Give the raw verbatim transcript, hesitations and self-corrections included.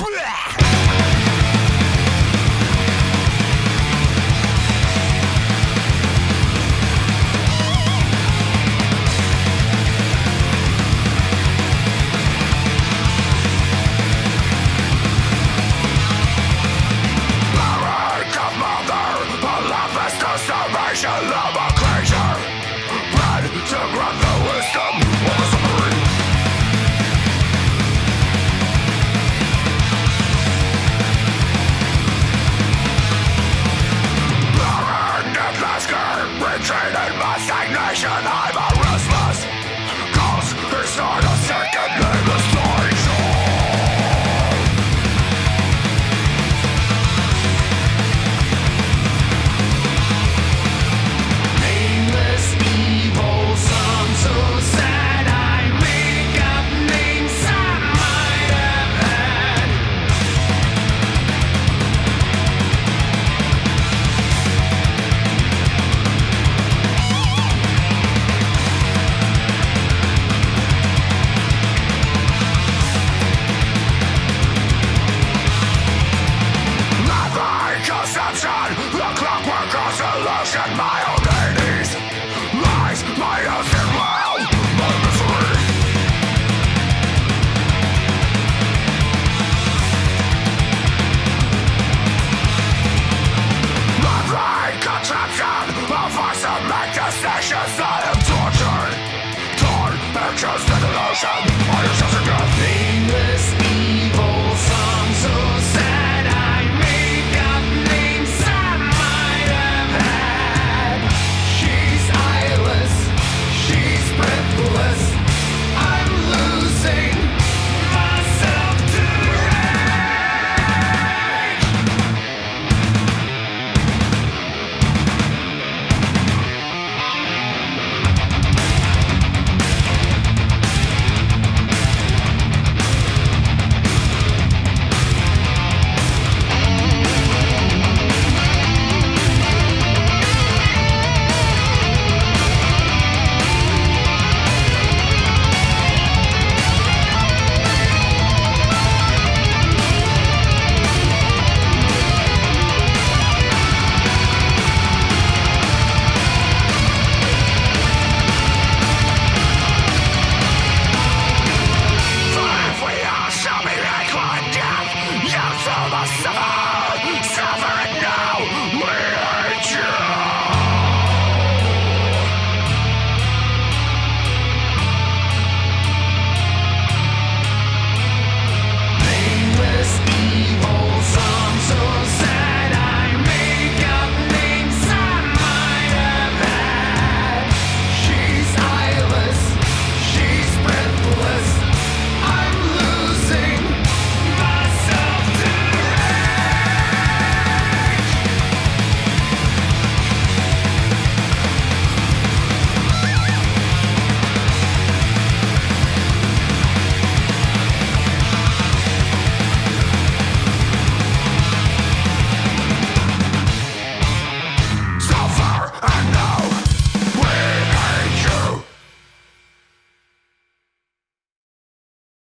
Starvation of a creature, bred to grant the wisdom of a suffering. Barren, Nameless, retreated by stagnation. I'm a restless, cause it's not a second nameless station. The clockwork of delusion, my own Hades lies my ocean well, my misery. My brain contraption, a voice of make decisions. I am tortured, torn, anxious to delusion. I am just a death. Nameless, evil, song so sad. I make up names I might have had. She's eyeless, she's breathless. I'm losing myself to suffer.